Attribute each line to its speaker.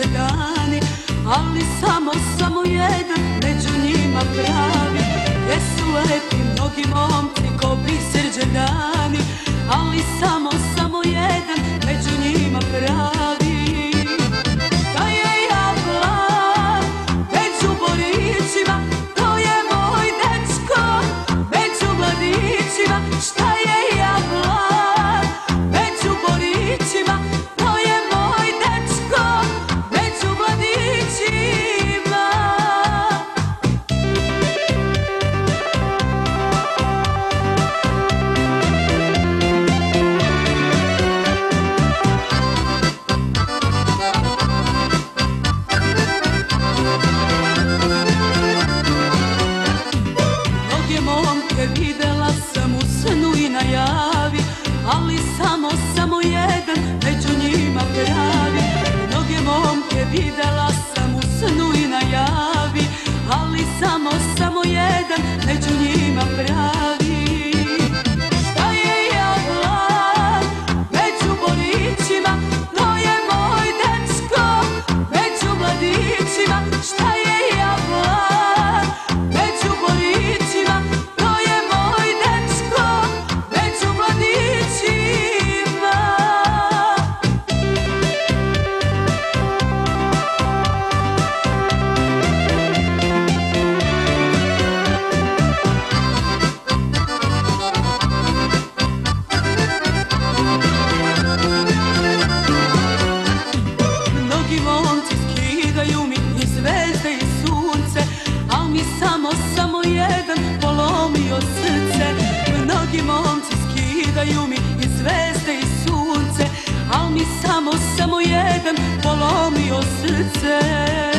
Speaker 1: dani, ali samo jedan među njima pravi. Jesu lepi mnogi momci ko biser dani, ali samo jedan među njima pravi. Da je jablan među borićima, to je moj dečko među mladićima. Šta je jablan među borićima, to je moj dečko među mladićima. Mnoge momke videla sam u snu i na javi, ali samo jedan među njima pravi. Mnoge momke videla sam u snu i na javi, ali samo jedan među njima pravi. Šta je jablan među borićima, to je moj dečko među mladićima. Šta je jablan među borićima, to je moj dečko među mladićima. Mnogi momci skidaju mi i zvezde i sunce, al mi samo jedan polomio srce. Mnogi momci skidaju mi i zvezde i sunce, al mi samo jedan polomio srce.